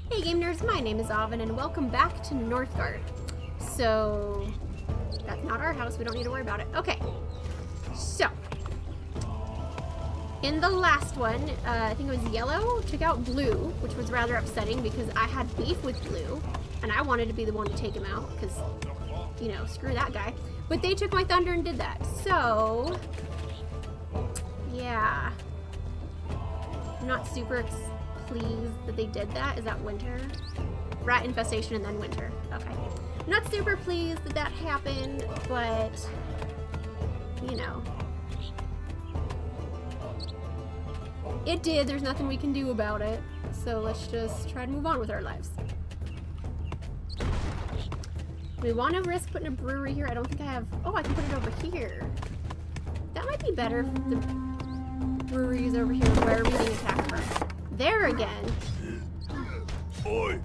Hey game nerds, my name is Avin and welcome back to Northgard. So, that's not our house, we don't need to worry about it. Okay, so, in the last one, I think it was Yellow took out Blue, which was rather upsetting because I had beef with Blue, and I wanted to be the one to take him out, because, you know, screw that guy. But they took my thunder and did that, so, yeah. I'm not super pleased that they did that. Is that winter? Rat infestation and then winter. Okay. I'm not super pleased that that happened, but, you know. It did. There's nothing we can do about it. So let's just try to move on with our lives. We want to risk putting a brewery here. I don't think I have... Oh, I can put it over here. That might be better if the brewery's over here. Where are we being attacked from? There again. Oi.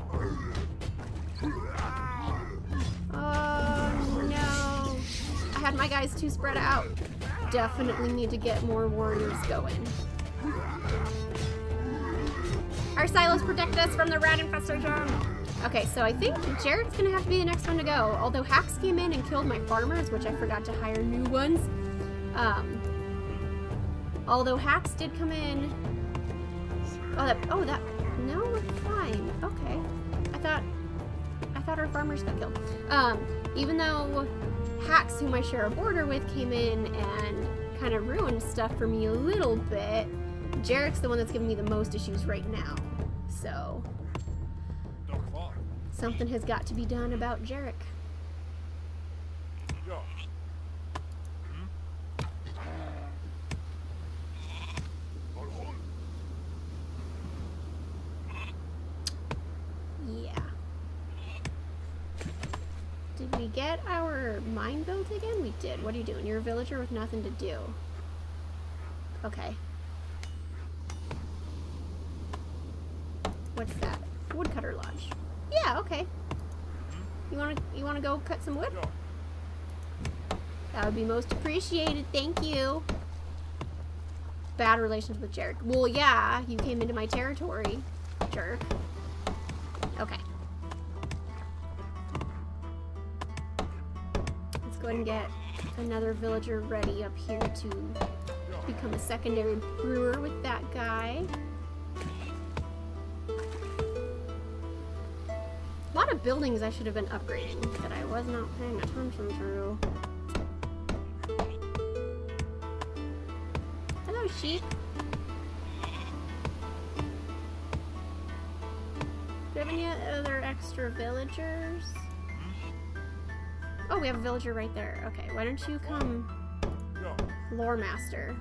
Oh no. I had my guys too spread out. Definitely need to get more warriors going. Our silos protect us from the rat infestation. Okay, so I think Jarek's gonna have to be the next one to go. Although hacks came in and killed my farmers, which I forgot to hire new ones. Although hacks did come in. No, we're fine. Okay. I thought our farmers got killed. Even though hacks, whom I share a border with, came in and kind of ruined stuff for me a little bit, Jarek's the one that's giving me the most issues right now. So, something has got to be done about Jarek. Did we get our mine built again? We did. What are you doing? You're a villager with nothing to do. Okay. What's that? Woodcutter Lodge. Yeah, okay. You wanna go cut some wood? That would be most appreciated. Thank you. Bad relations with Jarek. Well, yeah, you came into my territory, jerk. Okay. Go ahead and get another villager ready up here to become a secondary brewer with that guy. A lot of buildings I should have been upgrading that I was not paying attention to. Hello, sheep. Do you have any other extra villagers? Oh, we have a villager right there. Okay, why don't you come, Lore Master?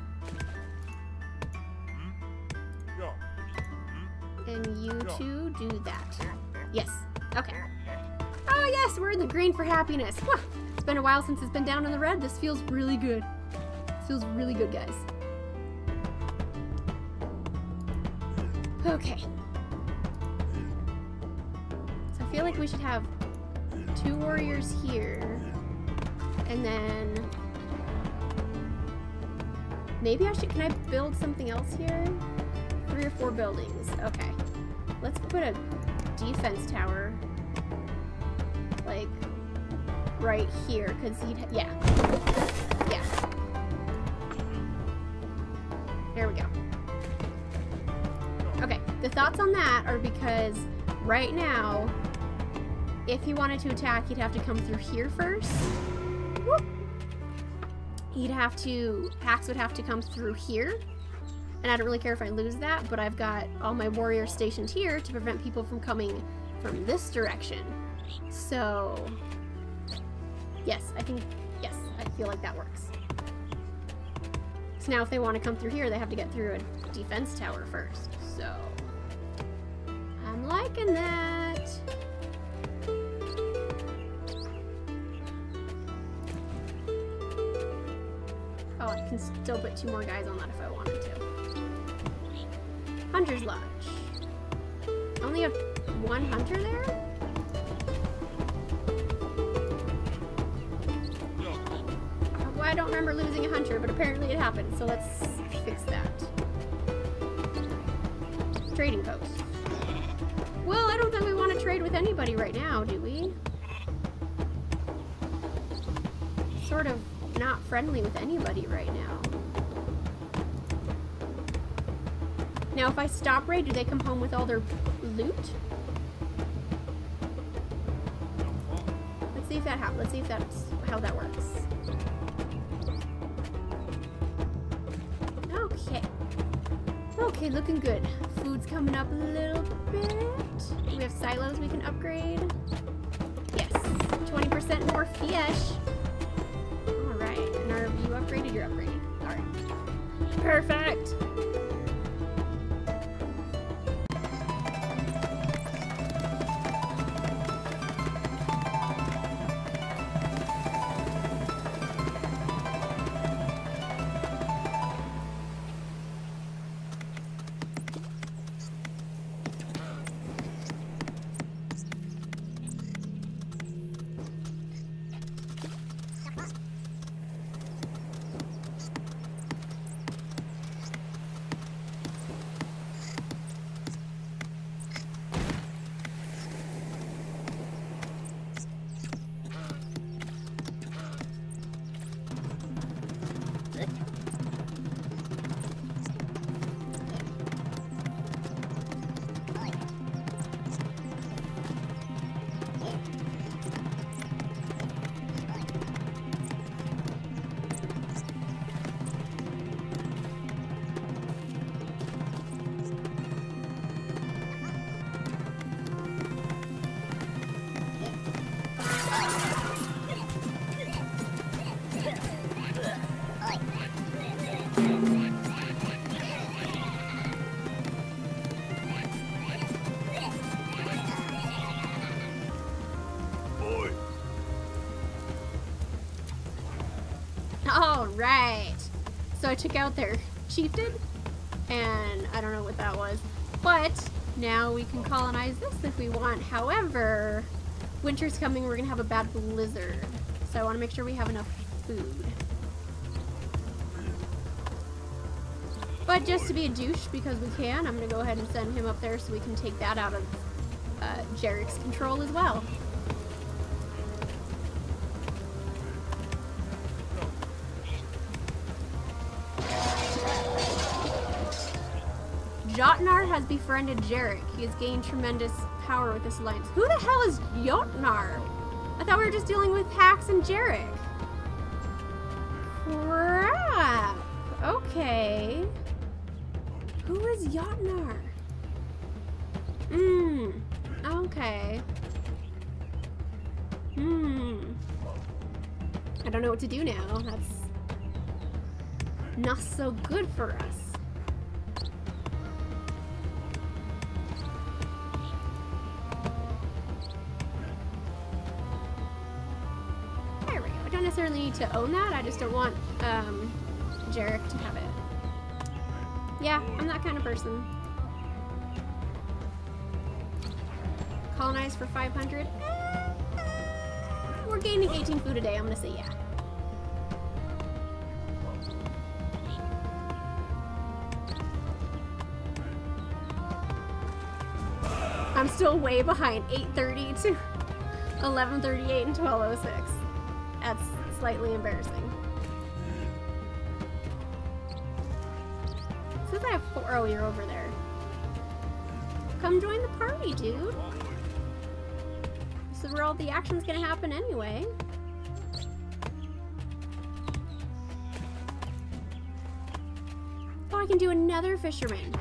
And you two do that. Yes. Okay. Oh yes, we're in the green for happiness. Whew. It's been a while since it's been down in the red. This feels really good. This feels really good, guys. Okay. So I feel like we should have 2 warriors here, and then maybe I should, can I build something else here? 3 or 4 buildings. Okay. Let's put a defense tower, like, right here, because yeah. There we go. Okay, the thoughts on that are because right now, if he wanted to attack, he'd have to come through here first. Whoop. Hacks would have to come through here. And I don't really care if I lose that, but I've got all my warriors stationed here to prevent people from coming from this direction. So, yes, I feel like that works. So now if they want to come through here, they have to get through a defense tower first. So, I'm liking that. Oh, I can still put 2 more guys on that if I wanted to. Hunter's Lodge. Only have 1 hunter there? Well, I don't remember losing a hunter, but apparently it happened, so let's fix that. Trading post. Well, I don't raid with anybody right now, do we? Sort of not friendly with anybody right now. Now, if I stop raid, do they come home with all their loot? Let's see if that happens. Let's see if that's how that works. Okay. Okay, looking good. Food's coming up a little bit. We have silos we can upgrade. Yes. 20% more fish. Alright. And are you upgraded? You're upgraded. Alright. Perfect. Alright. So I took out their chieftain, and I don't know what that was, but now we can colonize this if we want. However, winter's coming, we're gonna have a bad blizzard. So I want to make sure we have enough food. But just to be a douche, because we can, I'm gonna go ahead and send him up there so we can take that out of Jarek's control as well. Jotnar has befriended Jarek. He has gained tremendous power with this alliance. Who the hell is Jotnar? I thought we were just dealing with Hax and Jarek. Crap. Okay. Who is Jotnar? Okay. I don't know what to do now. That's not so good for us. Necessarily need to own that. I just don't want Jarek to have it. Yeah, I'm that kind of person. Colonize for 500. We're gaining 18 food a day. I'm gonna say yeah. I'm still way behind 8:30 to 11:38 and 12:06. That's slightly embarrassing. Since I have 4, oh, you're over there. Come join the party, dude. This is where all the action's gonna happen anyway. Oh, I can do another fisherman.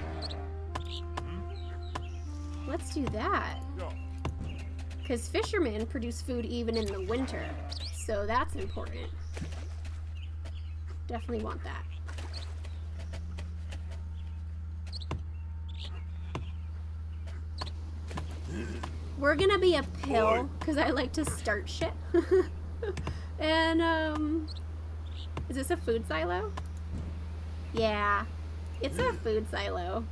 Let's do that. Because fishermen produce food even in the winter. So that's important. Definitely want that. We're gonna be a pill because I like to start shit. And is this a food silo? Yeah, it's a food silo.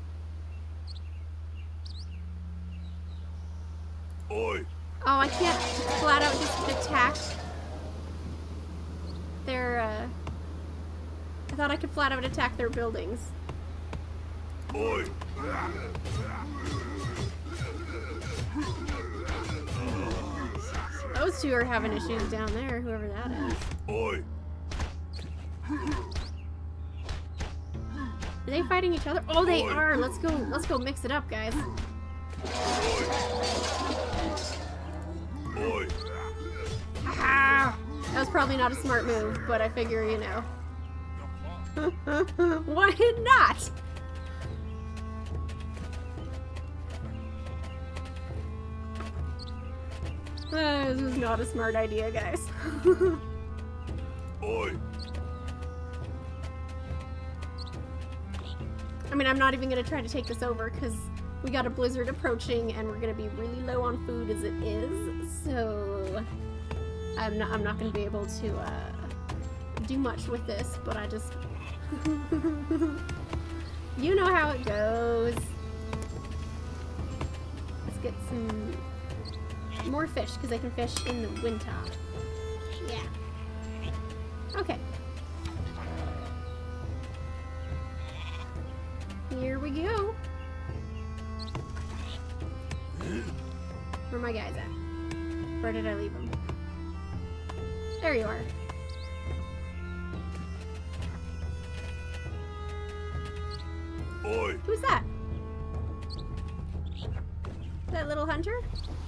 Oi. Oh, I can't flat out just attack their, I thought I could flat out attack their buildings. Oi. Those two are having issues down there, whoever that is. Oi. Are they fighting each other? Oh, they are. Let's go mix it up, guys. Oi. Ah, that was probably not a smart move, but I figure, you know. Why not? This is not a smart idea, guys. Oi. I mean, I'm not even gonna try to take this over because we got a blizzard approaching and we're gonna be really low on food as it is. So I'm not gonna be able to do much with this. But I just, you know how it goes. Let's get some more fish because I can fish in the winter. Yeah. Okay. Here we go. Where are my guys at? Where did I leave them? There you are. Oi. Who's that? That little hunter?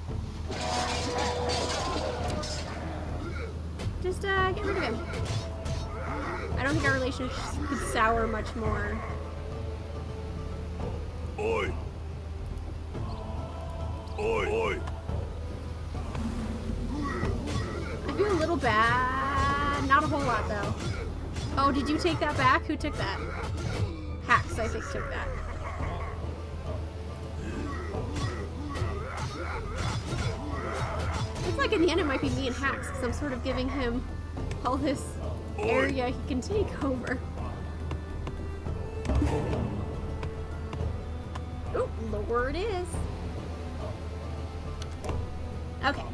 Just get rid of him. I don't think our relationship could sour much more. Oi. Oi. Oi. I feel a little bad. Not a whole lot though. Oh, did you take that back? Who took that? Hacks, I think, took that. Looks like in the end it might be me and Hacks because I'm sort of giving him all this area he can take over. Oh, lower it is. Okay.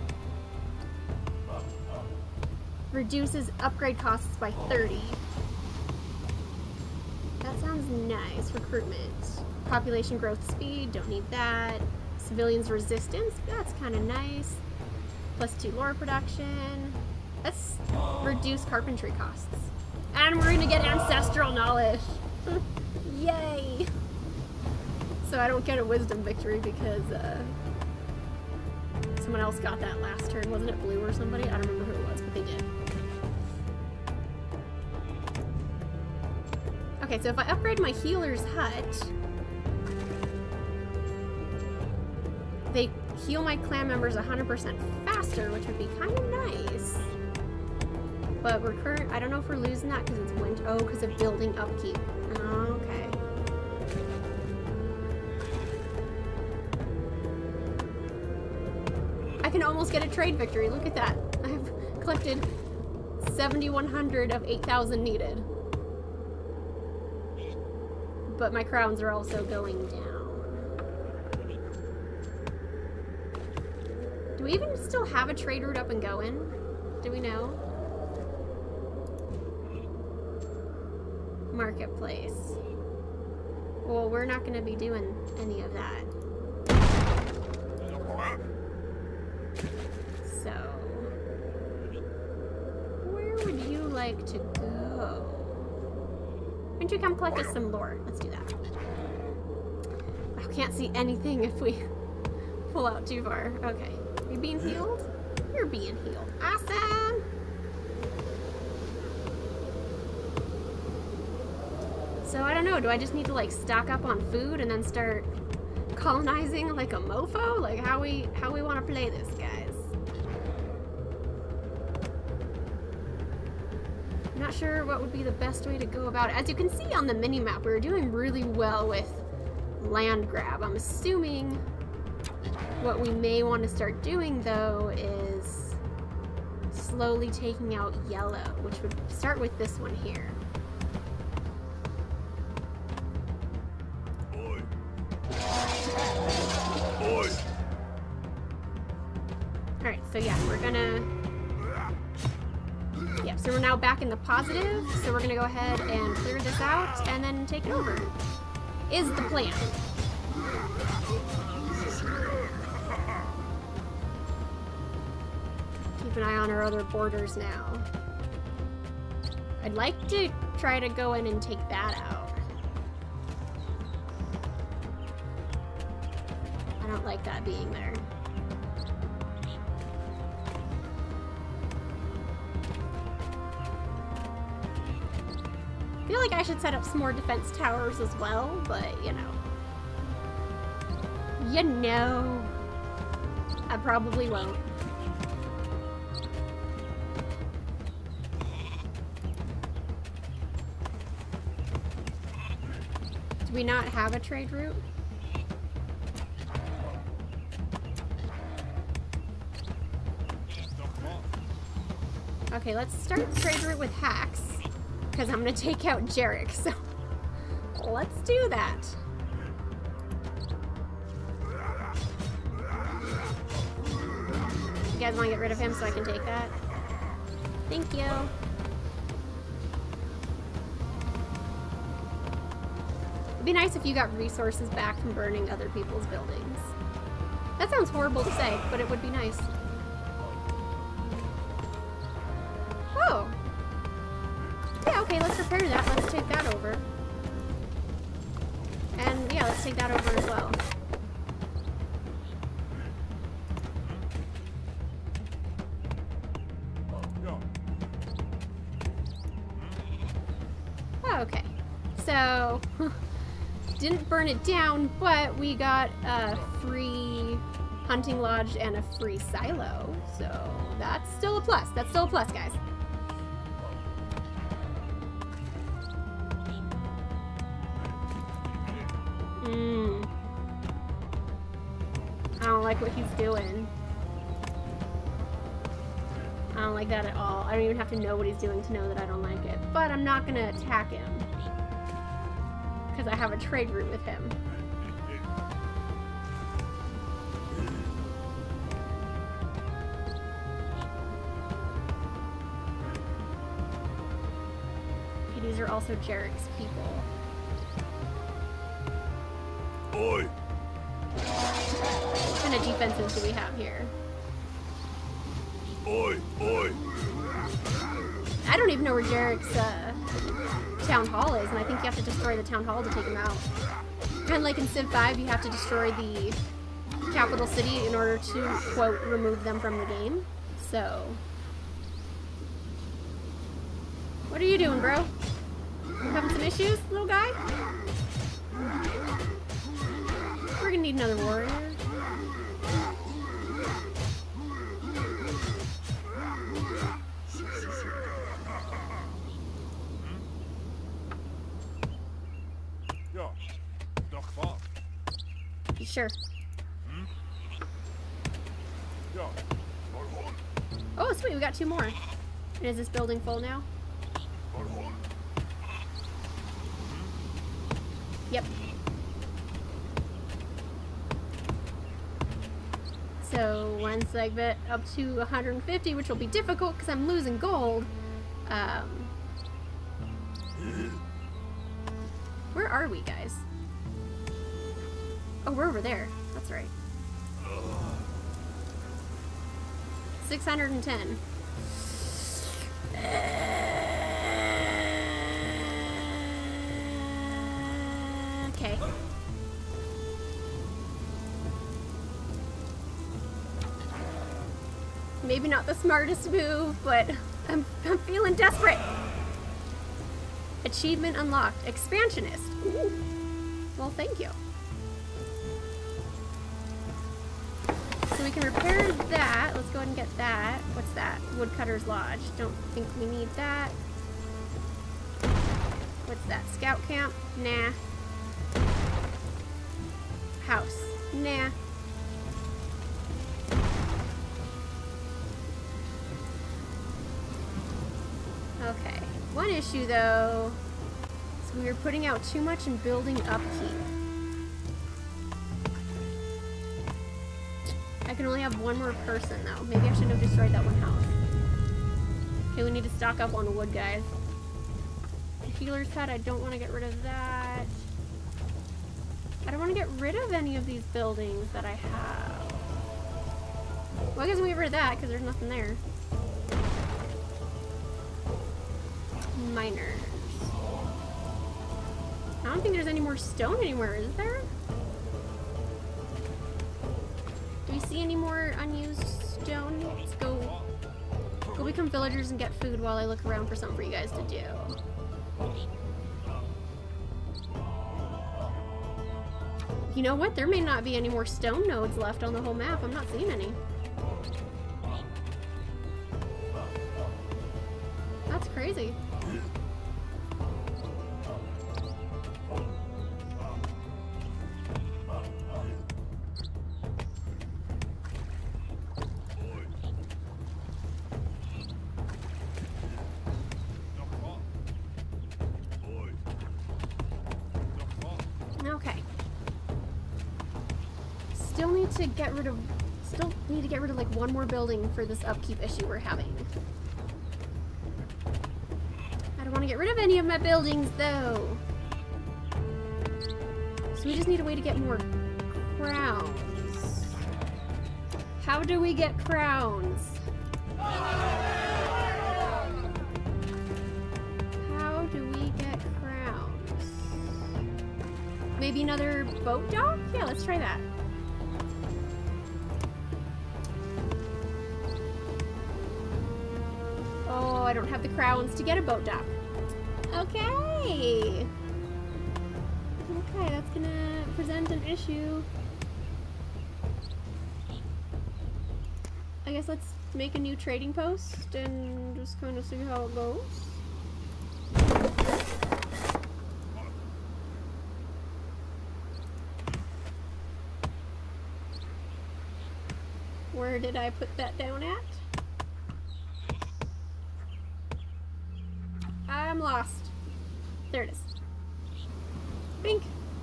Reduces upgrade costs by 30. That sounds nice. Recruitment. Population growth speed, don't need that. Civilians resistance, that's kind of nice. +2 lore production. Let's reduce carpentry costs. And we're gonna get ancestral knowledge. Yay! So I don't get a wisdom victory because someone else got that last turn. Wasn't it Blue or somebody? I don't remember who it was, but they did. Okay, so if I upgrade my healer's hut, they heal my clan members 100% faster, which would be kind of nice. But I don't know if we're losing that because it's winter. Oh, because of building upkeep. Okay. I can almost get a trade victory. Look at that. I've collected 7,100 of 8,000 needed. But my crowns are also going down. Do we even still have a trade route up and going? Do we know? Marketplace. Well, we're not going to be doing any of that. So, where would you like to go? Why don't you come collect us some lore? Let's do that. I can't see anything if we pull out too far. Okay. Are you being healed? You're being healed. Awesome! So I don't know, do I just need to like stock up on food and then start colonizing like a mofo? Like how we want to play this, guys? I'm not sure what would be the best way to go about it. As you can see on the mini-map, we were doing really well with land grab. I'm assuming what we may want to start doing though is slowly taking out yellow, which would start with this one here. Oi. Oi. Alright, so yeah, we're gonna... Yeah, so we're now back in the positive, so we're gonna go ahead and clear this out and then take it over. Is the plan. an eye on our other borders now. I'd like to try to go in and take that out. I don't like that being there. I feel like I should set up some more defense towers as well, but you know. I probably won't. Do we not have a trade route? Okay, let's start the trade route with hacks, because I'm gonna take out Jarek, so let's do that. You guys want to get rid of him so I can take that? Thank you. It'd be nice if you got resources back from burning other people's buildings. That sounds horrible to say, but it would be nice. Oh. Yeah, okay, let's repair that. Let's take that over. And yeah, let's take that over as well. Okay, so didn't burn it down, but we got a free hunting lodge and a free silo, so that's still a plus. That's still a plus, guys. I don't like what he's doing. I don't like that at all. I don't even have to know what he's doing to know that I don't like it. But I'm not gonna attack him, because I have a trade route with him. Okay, these are also Jarek's people. Oi! What kind of defenses do we have here? Oi! Oi! I don't even know where Jarek's town hall is, and I think you have to destroy the town hall to take him out. Kind of like in Civ 5, you have to destroy the capital city in order to, quote, remove them from the game. So... what are you doing, bro? You having some issues, little guy? We're gonna need another warrior. Sure. Oh, sweet, we got 2 more. And is this building full now? Yep. So once I get up to 150, which will be difficult because I'm losing gold. Where are we, guys? Oh, we're over there. That's right. 610. Okay. Maybe not the smartest move, but I'm feeling desperate. Achievement unlocked. Expansionist. Ooh. Well, thank you. So we can repair that. Let's go ahead and get that. What's that? Woodcutter's Lodge. Don't think we need that. What's that? Scout camp? Nah. House? Nah. Okay. One issue though is we were putting out too much in building upkeep. I can only have 1 more person though. Maybe I shouldn't have destroyed that one house. Okay, we need to stock up on wood, guys. The healer's hut, I don't want to get rid of that. I don't want to get rid of any of these buildings that I have. Well, I guess we get rid of that because there's nothing there. Miners. I don't think there's any more stone anywhere, is there? Do we see any more unused stone? Let's go become villagers and get food while I look around for something for you guys to do. You know what? There may not be any more stone nodes left on the whole map. I'm not seeing any. That's crazy. Okay. Still need to get rid of like one more building for this upkeep issue we're having. I don't want to get rid of any of my buildings though. So we just need a way to get more crowns. How do we get crowns? How do we get crowns? Maybe another boat dock? Yeah, let's try that. Oh, I don't have the crowns to get a boat dock. Okay. Okay, that's gonna present an issue. I guess let's make a new trading post and just kind of see how it goes. Where did I put that down at? I'm lost. There it is. Bink.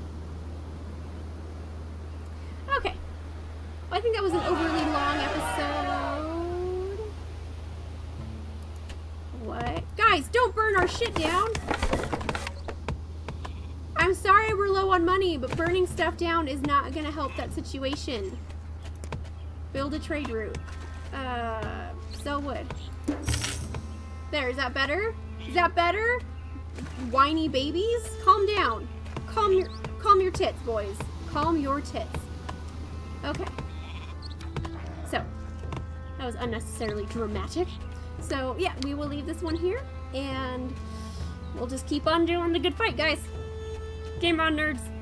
Okay. I think that was an overly long episode. What? Guys, don't burn our shit down! I'm sorry we're low on money, but burning stuff down is not gonna help that situation. Build a trade route. Sell wood. There, is that better? Is that better? Whiny babies? Calm down. Calm your tits, boys. Calm your tits. Okay. So, that was unnecessarily dramatic. So, yeah, we will leave this one here, and we'll just keep on doing the good fight, guys. Game on, nerds.